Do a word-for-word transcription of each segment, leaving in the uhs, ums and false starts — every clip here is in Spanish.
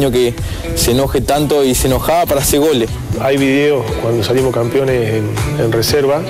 que se enoje tanto y se enojaba para hacer goles. Hay videos cuando salimos campeones en, en reserva,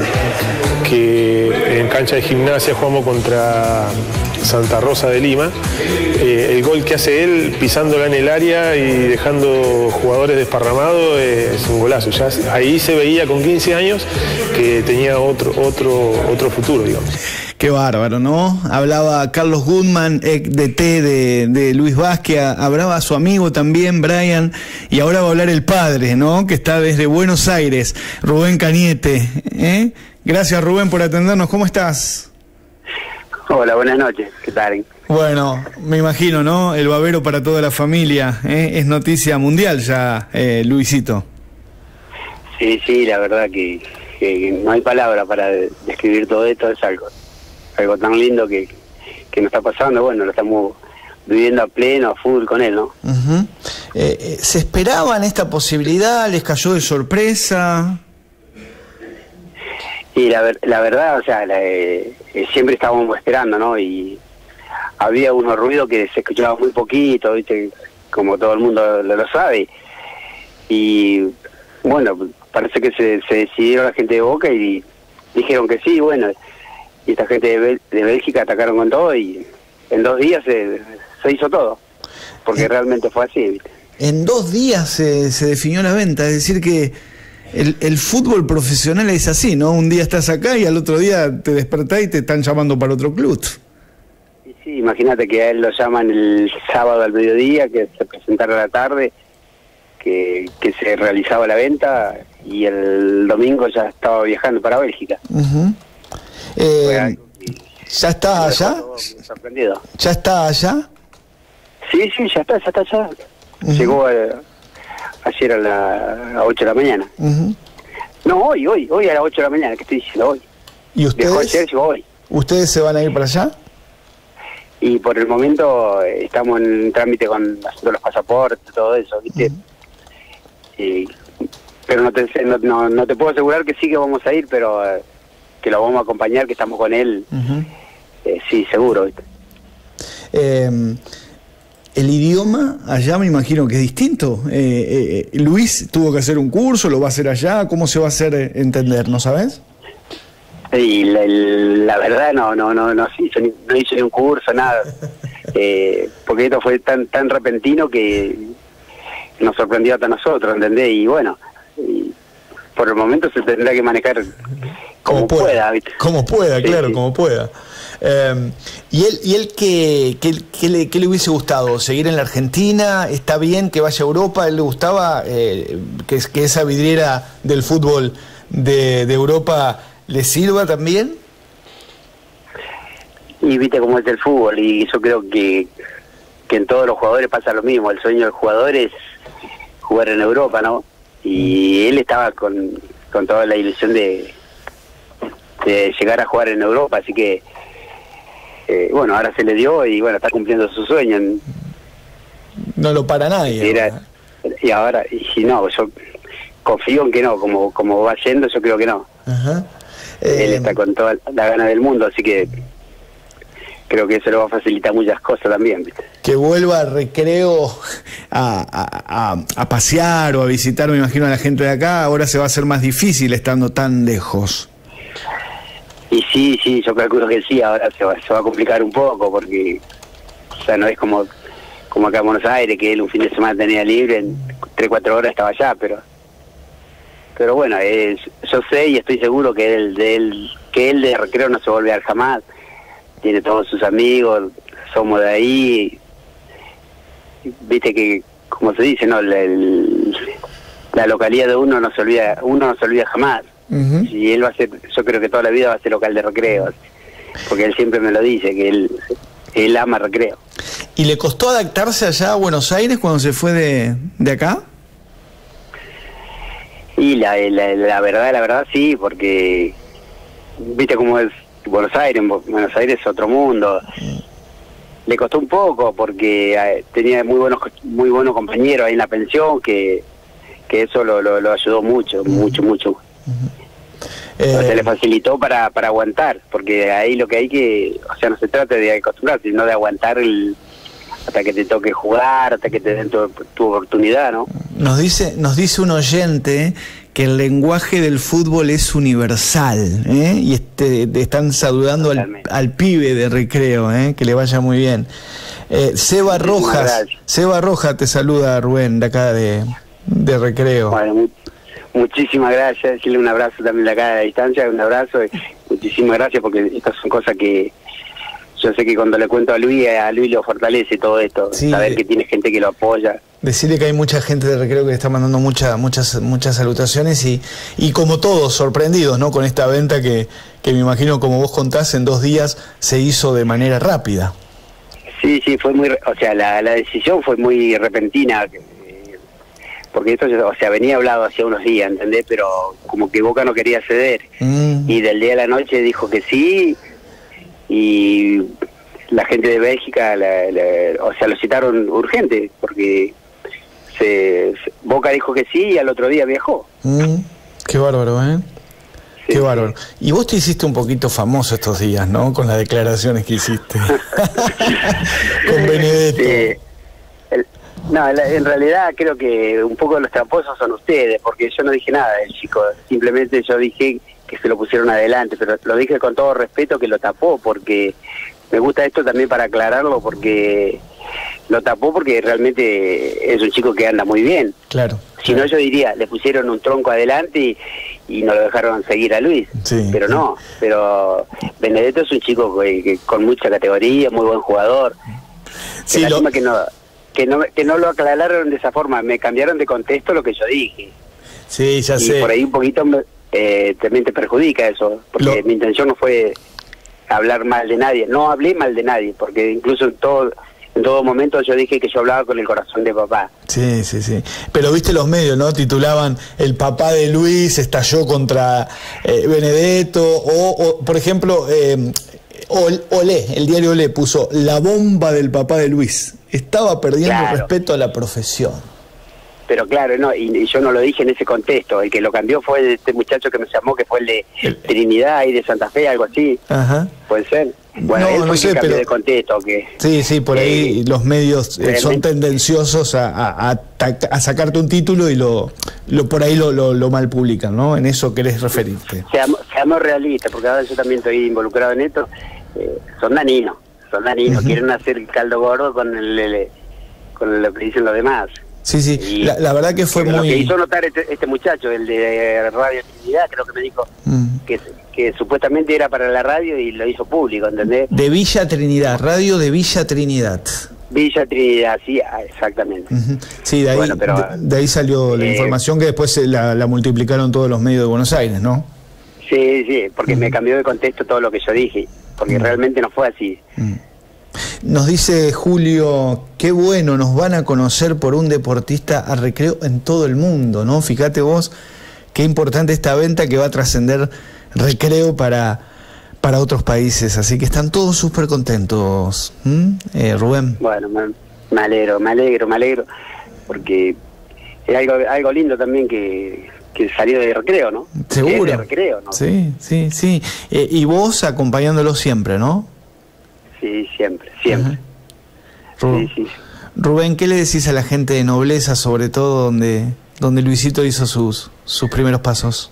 que en cancha de Gimnasia jugamos contra Santa Rosa de Lima. Eh, el gol que hace él pisándola en el área y dejando jugadores desparramados eh, es un golazo. Ya ahí se veía con quince años que tenía otro, otro, otro futuro, digamos. Qué bárbaro, ¿no? Hablaba Carlos Goodman, ex D T de, de Luis Vázquez, hablaba su amigo también, Brian, y ahora va a hablar el padre, ¿no? Que está desde Buenos Aires, Rubén Cañete, ¿eh? Gracias, Rubén, por atendernos. ¿Cómo estás? Hola, buenas noches. ¿Qué tal? Bueno, me imagino, ¿no? El babero para toda la familia, ¿eh? Es noticia mundial ya, eh, Luisito. Sí, sí, la verdad que, que no hay palabra para describir todo esto. Es algo, algo tan lindo que, que nos está pasando. Bueno, lo estamos viviendo a pleno, a full con él, ¿no? Uh-huh. eh, eh, ¿Se esperaban esta posibilidad? ¿Les cayó de sorpresa? Y la, la verdad, o sea, la, eh, siempre estábamos esperando, ¿no? Y había unos ruidos que se escuchaban muy poquito, ¿viste? Como todo el mundo lo, lo sabe. Y bueno, parece que se, se decidieron la gente de Boca y dijeron que sí, bueno. Y esta gente de, Bel de Bélgica atacaron con todo y en dos días se, se hizo todo. Porque eh, realmente fue así, ¿viste? En dos días se, se definió la venta, es decir que El, el fútbol profesional es así, ¿no? Un día estás acá y al otro día te despertás y te están llamando para otro club. Sí, sí, imagínate que a él lo llaman el sábado al mediodía, que se presentara a la tarde, que, que se realizaba la venta y el domingo ya estaba viajando para Bélgica. Uh-huh. eh, ¿Ya está allá? Sorprendido. ¿Ya está allá? Sí, sí, ya está, ya está allá. Uh-huh. Llegó a... ayer a las ocho de la mañana. Uh-huh. No, hoy, hoy, hoy a las ocho de la mañana, que estoy diciendo hoy. ¿Y ustedes? Dejó ayer, llegó hoy. ¿Ustedes se van a ir para allá? Y por el momento eh, estamos en trámite con haciendo los pasaportes, todo eso, ¿viste? Uh-huh. y, pero no te, no, no, no te puedo asegurar que sí que vamos a ir, pero eh, que lo vamos a acompañar, que estamos con él. Uh-huh. eh, sí, seguro, ¿viste? Eh... El idioma allá me imagino que es distinto. Eh, eh, Luis tuvo que hacer un curso, lo va a hacer allá. ¿Cómo se va a hacer entender? ¿No sabes? Y la, la verdad no no no no hizo ni, no hizo ni un curso, nada. eh, porque esto fue tan tan repentino que nos sorprendió hasta nosotros, ¿entendés? Y bueno, y por el momento se tendrá que manejar como, como pueda, pueda ¿viste? Como pueda, claro, sí, como pueda. Eh, ¿Y él, y él qué, qué, qué, le, qué le hubiese gustado? ¿Seguir en la Argentina? ¿Está bien que vaya a Europa? ¿A él le gustaba eh, que, que esa vidriera del fútbol de, de Europa le sirva también? Y viste cómo es el fútbol, y yo creo que, que en todos los jugadores pasa lo mismo. El sueño del jugador es jugar en Europa, ¿no? Y él estaba con, con toda la ilusión de, de llegar a jugar en Europa, así que Eh, bueno, ahora se le dio y bueno, está cumpliendo su sueño. No lo para nadie. Era, y ahora, y si no, yo confío en que no, como como va yendo, yo creo que no. Ajá. Eh, Él está con toda la gana del mundo, así que creo que eso le va a facilitar muchas cosas también, ¿viste? Que vuelva al Recreo a, a, a, a pasear o a visitar, me imagino, a la gente de acá, ahora se va a hacer más difícil estando tan lejos. Y sí, sí, yo calculo que sí, ahora se va, se va a complicar un poco, porque o sea, no es como como acá en Buenos Aires, que él un fin de semana tenía libre, en tres, cuatro horas estaba allá, pero pero bueno, es, yo sé y estoy seguro que él de él, que él de Recreo no se va a olvidar jamás, tiene todos sus amigos, somos de ahí, viste que, como se dice, no, la, el, la localidad de uno no se olvida, uno no se olvida jamás. Uh-huh. Y él va a ser, yo creo que toda la vida va a ser local de Recreo, porque él siempre me lo dice, que él él ama Recreo. ¿Y le costó adaptarse allá a Buenos Aires cuando se fue de, de acá? Y la, la, la verdad, la verdad sí, porque viste cómo es Buenos Aires, Buenos Aires es otro mundo. Uh-huh. Le costó un poco porque eh, tenía muy buenos muy buenos compañeros ahí en la pensión, que, que eso lo, lo, lo ayudó mucho, uh-huh. mucho, mucho. Uh-huh. Eh, se le facilitó para, para aguantar, porque ahí lo que hay que, o sea, no se trata de acostumbrarse, sino de aguantar el, hasta que te toque jugar, hasta que te den tu, tu oportunidad, ¿no? Nos dice, nos dice un oyente que el lenguaje del fútbol es universal, ¿eh? Y este, te están saludando al, al pibe de Recreo, ¿eh? Que le vaya muy bien. Eh, Seba Rojas, Seba Rojas te saluda, Rubén, de acá de, de Recreo. Bueno, mu muchísimas gracias, decirle un abrazo también de acá a la distancia, un abrazo, y muchísimas gracias porque estas son cosas que yo sé que cuando le cuento a Luis, a Luis lo fortalece todo esto, sí, saber que tiene gente que lo apoya. Decirle que hay mucha gente de Recreo que le está mandando muchas muchas muchas salutaciones y, y como todos, sorprendidos, ¿no? Con esta venta que, que me imagino, como vos contás, en dos días se hizo de manera rápida. Sí, sí, fue muy, o sea, la, la decisión fue muy repentina, porque esto, o sea, venía hablado hace unos días, ¿entendés? Pero como que Boca no quería ceder, mm. y del día a la noche dijo que sí, y la gente de Bélgica, la, la, o sea, lo citaron urgente, porque se, se, Boca dijo que sí y al otro día viajó. Mm, qué bárbaro, ¿eh? Sí, qué bárbaro. Y vos te hiciste un poquito famoso estos días, ¿no? Con las declaraciones que hiciste. Con Benedetto. Sí. El, no, la, en realidad creo que un poco los tramposos son ustedes, porque yo no dije nada del chico, simplemente yo dije que se lo pusieron adelante, pero lo dije con todo respeto que lo tapó, porque me gusta esto también para aclararlo, porque lo tapó porque realmente es un chico que anda muy bien. Claro. Si no, yo diría, le pusieron un tronco adelante y, y no lo dejaron seguir a Luis. Sí, pero no, pero Benedetto es un chico que, que, con mucha categoría, muy buen jugador. Sí, que, lo... que, no, que, no, que no lo aclararon de esa forma, me cambiaron de contexto lo que yo dije. Sí, ya y sé. Y por ahí un poquito eh, también te perjudica eso, porque lo... mi intención no fue hablar mal de nadie, no hablé mal de nadie, porque incluso en todo... En todo momento yo dije que yo hablaba con el corazón de papá. Sí, sí, sí. Pero viste los medios, ¿no? Titulaban el papá de Luis estalló contra eh, Benedetto, o, o por ejemplo, eh, Olé, el diario Olé puso la bomba del papá de Luis. Estaba perdiendo claro. respeto a la profesión. Pero claro, no, y, y yo no lo dije en ese contexto. El que lo cambió fue este muchacho que me llamó, que fue el de el... Trinidad y de Santa Fe, algo así. Ajá. Puede ser. Bueno, no, no sé, pero de contexto, que, sí, sí, por ahí eh, los medios eh, son tendenciosos a, a, a, a sacarte un título y lo, lo por ahí lo, lo, lo mal publican, ¿no? En eso querés referirte. Seamos, seamos realistas, porque ahora yo también estoy involucrado en esto. Eh, son daninos, son daninos, uh-huh. Quieren hacer el caldo gordo con, el, el, con lo que dicen los demás. Sí, sí, y, la, la verdad que fue muy... Lo que hizo notar este, este muchacho, el de Radio Trinidad, creo que me dijo, mm. que, que supuestamente era para la radio y lo hizo público, ¿entendés? De Villa Trinidad, radio de Villa Trinidad. Villa Trinidad, sí, exactamente. Uh-huh. Sí, de ahí, bueno, pero, de, de ahí salió eh, la información que después la, la multiplicaron todos los medios de Buenos Aires, ¿no? Sí, sí, porque uh-huh. me cambió de contexto todo lo que yo dije, porque uh-huh. realmente no fue así. Uh-huh. Nos dice Julio, qué bueno, nos van a conocer por un deportista a Recreo en todo el mundo, ¿no? Fíjate vos, qué importante esta venta que va a trascender Recreo para, para otros países, así que están todos súper contentos, ¿Mm? eh, Rubén. Bueno, me, me alegro, me alegro, me alegro, porque es algo, algo lindo también que, que salió de Recreo, ¿no? Seguro. De Recreo, ¿no? Sí, sí, sí. Eh, y vos acompañándolo siempre, ¿no? Sí, siempre, siempre. Ru sí, sí. Rubén, ¿qué le decís a la gente de Nobleza, sobre todo donde donde Luisito hizo sus sus primeros pasos?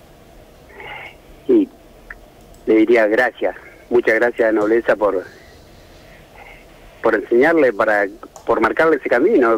Sí, le diría gracias, muchas gracias a Nobleza por por enseñarle, para por marcarle ese camino,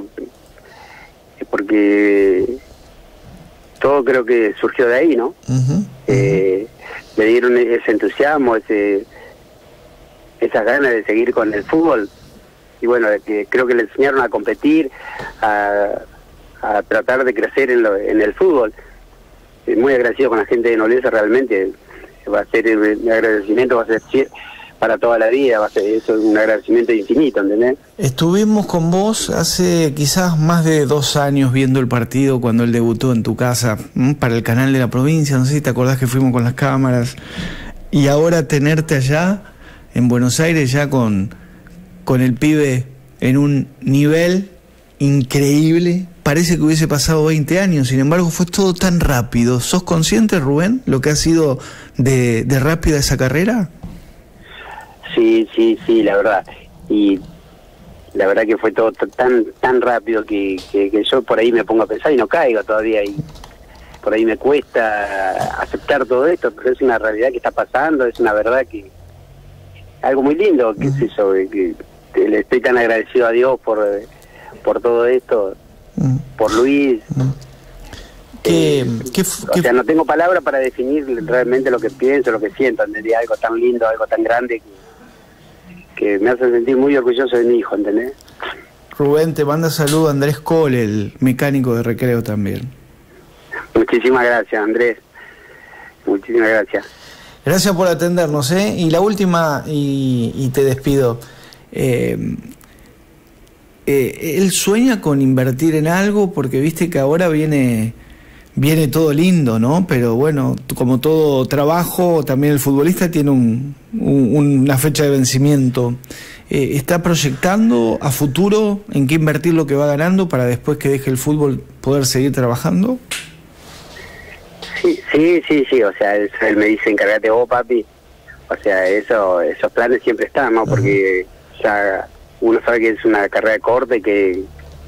porque todo creo que surgió de ahí, ¿no? Uh-huh, eh, uh-huh. Le dieron ese entusiasmo, ese esas ganas de seguir con el fútbol, y bueno, que creo que le enseñaron a competir, a, a tratar de crecer en, lo, en el fútbol. Muy agradecido con la gente de Nobleza, realmente va a ser mi agradecimiento, va a ser para toda la vida, va a ser eso, un agradecimiento infinito, ¿entendés? Estuvimos con vos hace quizás más de dos años viendo el partido cuando él debutó en tu casa, ¿m? Para el canal de la provincia, no sé si te acordás que fuimos con las cámaras, y ahora tenerte allá en Buenos Aires ya con, con el pibe en un nivel increíble, parece que hubiese pasado veinte años, sin embargo fue todo tan rápido. ¿Sos consciente, Rubén, lo que ha sido de, de rápida esa carrera? Sí, sí, sí, la verdad. Y la verdad que fue todo tan tan rápido que, que, que yo por ahí me pongo a pensar y no caigo todavía, y por ahí me cuesta aceptar todo esto, pero es una realidad que está pasando, es una verdad que algo muy lindo, que es eso, que, que le estoy tan agradecido a Dios por, por todo esto, mm. por Luis. Mm. ¿Qué, eh, qué, o qué, sea, no tengo palabras para definir realmente lo que pienso, lo que siento, ¿entendés? Algo tan lindo, algo tan grande que, que me hace sentir muy orgulloso de mi hijo, ¿entendés? Rubén, te manda saludo Andrés Cole, el mecánico de Recreo también. Muchísimas gracias, Andrés. Muchísimas gracias. Gracias por atendernos, ¿eh? Y la última, y, y te despido. Eh, eh, ¿Él sueña con invertir en algo? Porque viste que ahora viene, viene todo lindo, ¿no? Pero bueno, como todo trabajo, también el futbolista tiene un, un, una fecha de vencimiento. Eh, ¿Está proyectando a futuro en qué invertir lo que va ganando para después que deje el fútbol poder seguir trabajando? Sí, sí, sí, sí, o sea, él, él me dice, encárgate vos, papi. O sea, eso, esos planes siempre están, ¿no? Porque ya uno sabe que es una carrera corta y que,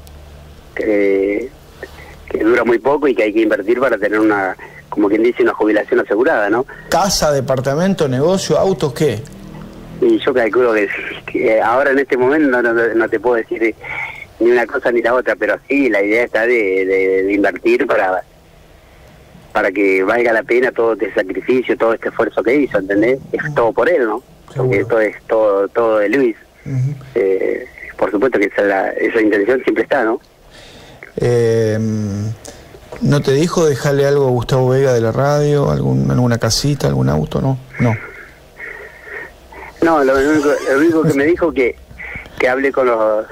que, que dura muy poco y que hay que invertir para tener una, como quien dice, una jubilación asegurada, ¿no? ¿Casa, departamento, negocio, autos, qué? Y yo calculo que, que ahora en este momento no, no, no te puedo decir ni una cosa ni la otra, pero sí, la idea está de, de, de invertir para... para que valga la pena todo este sacrificio, todo este esfuerzo que hizo, ¿entendés? Es uh-huh. todo por él, ¿no? Porque esto es todo todo de Luis. Uh-huh. eh, por supuesto que esa, la, esa intención siempre está, ¿no? Eh, ¿No te dijo dejarle algo a Gustavo Vega de la radio, algún, alguna casita, algún auto? No, no. No, lo único, lo único que me dijo que que hable con los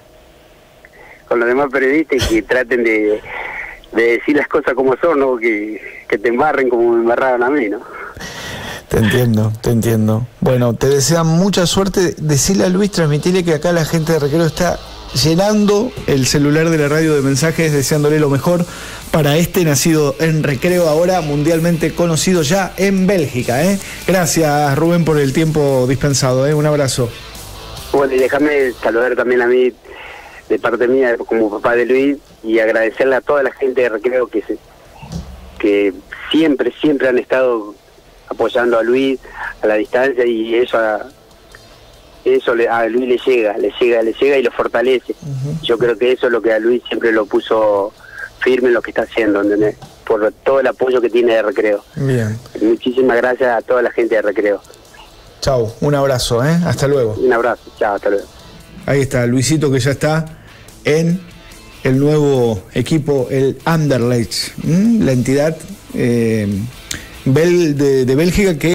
con los demás periodistas y que traten de de decir las cosas como son, ¿no? Que, que te embarren como me embarraron a mí, ¿no? Te entiendo, te entiendo. Bueno, te desean mucha suerte. Decirle a Luis, transmitirle que acá la gente de Recreo está llenando el celular de la radio de mensajes, deseándole lo mejor para este nacido en Recreo, ahora mundialmente conocido ya en Bélgica, ¿eh? Gracias, Rubén, por el tiempo dispensado, ¿eh? Un abrazo. Bueno, y déjame saludar también a mí, de parte mía, como papá de Luis, y agradecerle a toda la gente de Recreo que se, que siempre, siempre han estado apoyando a Luis a la distancia, y eso a, eso le, a Luis le llega, le llega, le llega y lo fortalece. Uh-huh. Yo creo que eso es lo que a Luis siempre lo puso firme en lo que está haciendo, ¿entendés? Por todo el apoyo que tiene de Recreo. Bien. Muchísimas gracias a toda la gente de Recreo. Chau, un abrazo, ¿eh? Hasta luego. Un abrazo, chao, hasta luego. Ahí está, Luisito, que ya está en el nuevo equipo, el Anderlecht, ¿m? La entidad eh, Bel de, de Bélgica que